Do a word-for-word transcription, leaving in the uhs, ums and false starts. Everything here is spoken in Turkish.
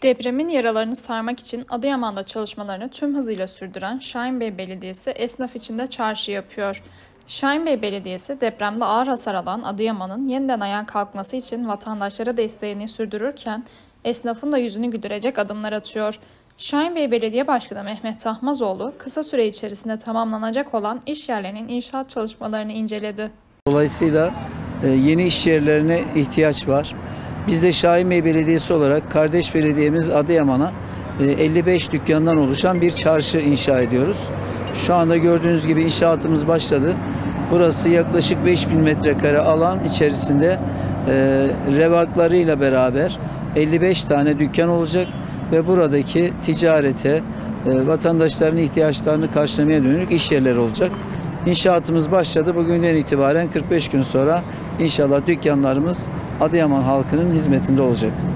Depremin yaralarını sarmak için Adıyaman'da çalışmalarını tüm hızıyla sürdüren Şahinbey Belediyesi esnaf için de çarşı yapıyor. Şahinbey Belediyesi depremde ağır hasar alan Adıyaman'ın yeniden ayağa kalkması için vatandaşlara desteğini sürdürürken esnafın da yüzünü güldürecek adımlar atıyor. Şahinbey Belediye Başkanı Mehmet Tahmazoğlu kısa süre içerisinde tamamlanacak olan iş yerlerinin inşaat çalışmalarını inceledi. Dolayısıyla yeni iş yerlerine ihtiyaç var. Biz de Şahinbey Belediyesi olarak kardeş belediyemiz Adıyaman'a elli beş dükkandan oluşan bir çarşı inşa ediyoruz. Şu anda gördüğünüz gibi inşaatımız başladı. Burası yaklaşık beş bin metrekare alan içerisinde e, revaklarıyla beraber elli beş tane dükkan olacak ve buradaki ticarete, e, vatandaşların ihtiyaçlarını karşılamaya dönük iş yerleri olacak. İnşaatımız başladı. Bugünden itibaren kırk beş gün sonra inşallah dükkanlarımız Adıyaman halkının hizmetinde olacak.